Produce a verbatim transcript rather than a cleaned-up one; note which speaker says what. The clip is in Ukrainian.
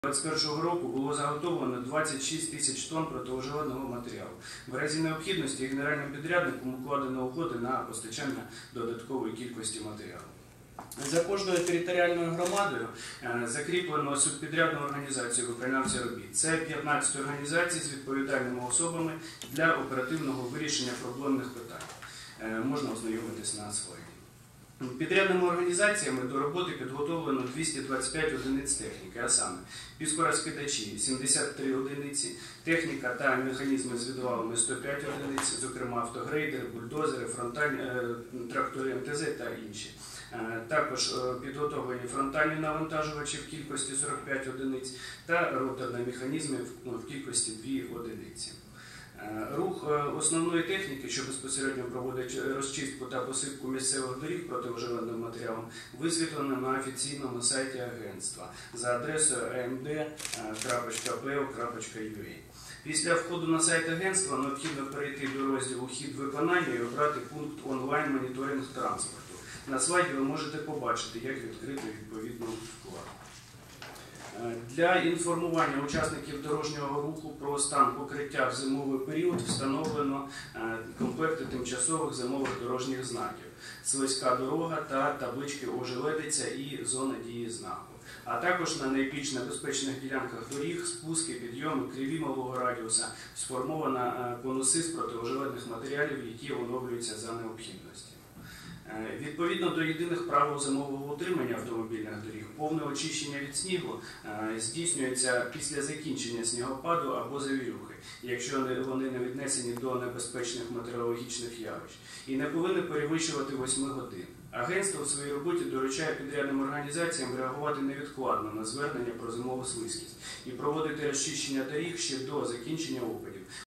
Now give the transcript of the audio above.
Speaker 1: двадцять першого року було заготовлено двадцять шість тисяч тонн протиожеледного матеріалу. В разі необхідності генеральним підрядником укладено угоди на постачання додаткової кількості матеріалу. За кожною територіальною громадою закріплено субпідрядну організацію виконавця робіт. Це п'ятнадцять організацій з відповідальними особами для оперативного вирішення проблемних питань. Можна ознайомитись на слайді. Підрядними організаціями до роботи підготовлено двісті двадцять п'ять одиниць техніки, а саме піскорозкидачі – сімдесят три одиниці, техніка та механізми з відвалами – сто п'ять одиниць, зокрема автогрейдери, бульдозери, фронтальні, трактори ем те зет та інші. Також підготовлені фронтальні навантажувачі в кількості сорок п'ять одиниць та роторні механізми в кількості дві одиниці. Рух основної техніки, що безпосередньо проводить розчистку та посипку місцевих доріг протиожеледним матеріалом, висвітлено на офіційному сайті агентства за адресою а ем де крапка пе о крапка ю а. Після входу на сайт агентства необхідно перейти до розділу «Хід виконання» і обрати пункт «Онлайн-моніторинг транспорту». На слайді ви можете побачити, як відкрити відповідну вкладку. Для інформування учасників дорожнього руху про стан покриття в зимовий період встановлено комплекти тимчасових зимових дорожніх знаків, слизька дорога та таблички «Ожеледиця» і «Зона дії знаку». А також на найбільш небезпечних ділянках доріг, спуски, підйоми, криві малого радіуса сформовано конуси з протиожеледних матеріалів, які оновлюються за необхідності. Відповідно до єдиних правил зимового утримання автомобільних доріг, повне очищення від снігу здійснюється після закінчення снігопаду або завірюхи, якщо вони не віднесені до небезпечних метеорологічних явищ, і не повинні перевищувати восьми годин. Агентство в своїй роботі доручає підрядним організаціям реагувати невідкладно на звернення про зимову слизькість і проводити розчищення доріг ще до закінчення опадів.